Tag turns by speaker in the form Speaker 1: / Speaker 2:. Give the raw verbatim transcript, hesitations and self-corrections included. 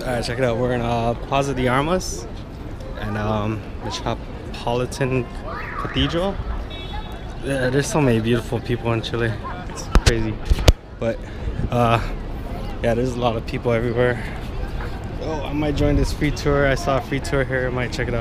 Speaker 1: Alright, check it out. We're in uh, Plaza de Armas and um, Metropolitan Cathedral. Yeah, there's so many beautiful people in Chile. It's crazy. But uh, yeah, there's a lot of people everywhere. Oh, I might join this free tour. I saw a free tour here. I might check it out.